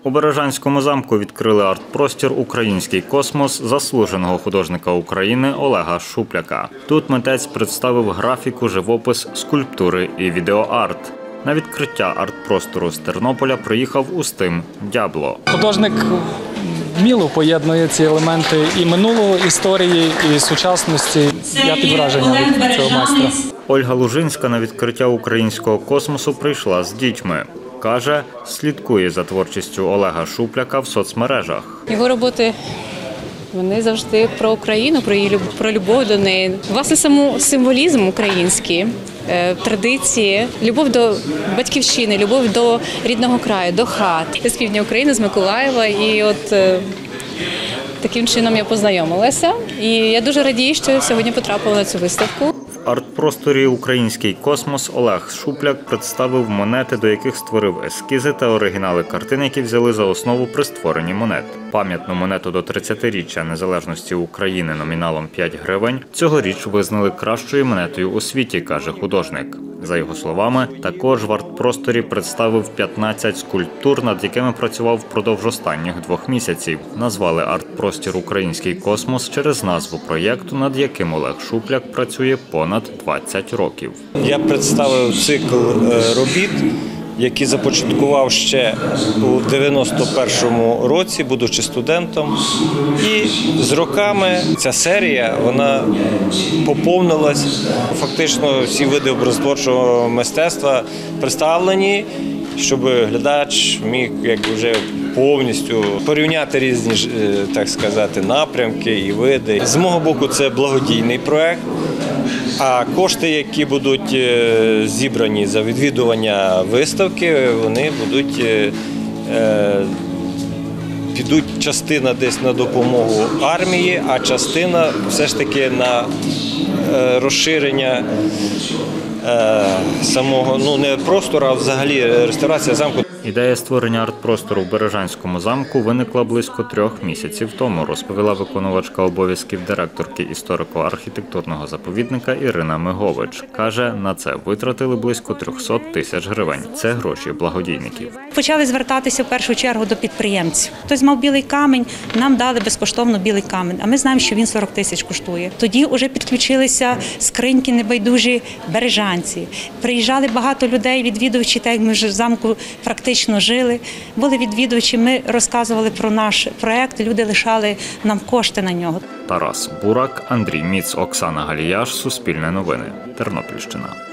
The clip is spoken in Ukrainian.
У Бережанському замку відкрили арт-простір «Український космос» заслуженого художника України Олега Шупляка. Тут митець представив графіку, живопис, скульптури і відеоарт. На відкриття арт-простору з Тернополя приїхав Устим Дябло. Художник вміло поєднує ці елементи і минулого історії, і сучасності. Я під враженням від цього майстра. Ольга Лужинська на відкриття «Українського космосу» прийшла з дітьми. Каже, слідкує за творчістю Олега Шупляка в соцмережах. Його роботи, вони завжди про Україну, про любов до неї. Власне, саму символізм український, традиції, любов до батьківщини, любов до рідного краю, до хат. Я з півдня України, з Миколаєва, і от таким чином я познайомилася. І я дуже радію, що сьогодні потрапила на цю виставку. В арт-просторі «Український космос» Олег Шупляк представив монети, до яких створив ескізи та оригінали картин, які взяли за основу при створенні монет. Пам'ятну монету до 30-річчя незалежності України номіналом 5 гривень цьогоріч визнали кращою монетою у світі, каже художник. За його словами, також в арт-просторі представив 15 скульптур, над якими працював впродовж останніх 2 місяців. Назвали арт-простір «Український космос» через назву проєкту, над яким Олег Шупляк працює понад 20 років. Я представив цикл робіт, який започаткував ще у 91-му році, будучи студентом. І з роками ця серія, вона поповнилась. Фактично всі види образотворчого мистецтва представлені, щоб глядач міг вже повністю порівняти різні, так сказати, напрямки і види. З мого боку, це благодійний проєкт. А кошти, які будуть зібрані за відвідування виставки, вони підуть частина десь на допомогу армії, а частина все ж таки на розширення самого, не простору, а взагалі реставрація замку. Ідея створення арт-простору в Бережанському замку виникла близько 3 місяців тому, розповіла виконувачка обов'язків директорки історико-архітектурного заповідника Ірина Мигович. Каже, на це витратили близько 300 тисяч гривень. Це гроші благодійників. Почали звертатися в першу чергу до підприємців. Хтось мав білий камінь, нам дали безкоштовно білий камінь, а ми знаємо, що він 40 тисяч коштує. Тоді вже підключилися скриньки небайдужі бережанці. Приїжджали багато людей, відвідувачі, так як ми вже в замку практично жили. Були відвідувачі, ми розказували про наш проєкт, люди лишали нам кошти на нього. Тарас Бурак, Андрій Міц, Оксана Галіяш, Суспільне новини, Тернопільщина.